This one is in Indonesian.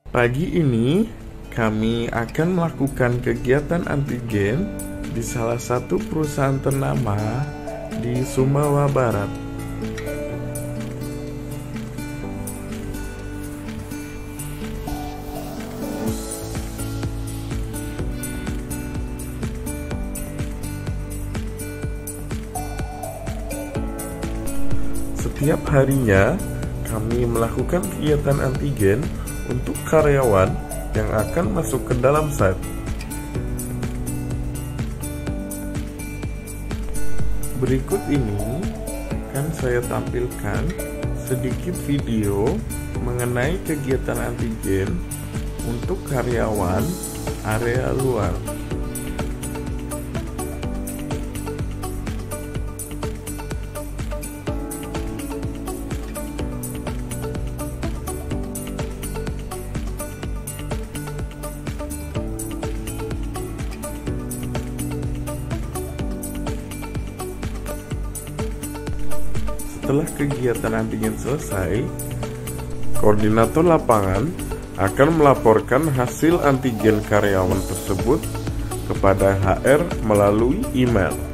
Pagi ini kami akan melakukan kegiatan antigen di salah satu perusahaan ternama di Sumbawa Barat. Setiap harinya kami melakukan kegiatan antigen untuk karyawan yang akan masuk ke dalam site. Berikut ini akan saya tampilkan sedikit video mengenai kegiatan antigen untuk karyawan area luar. Setelah kegiatan antigen selesai, koordinator lapangan akan melaporkan hasil antigen karyawan tersebut kepada HR melalui email.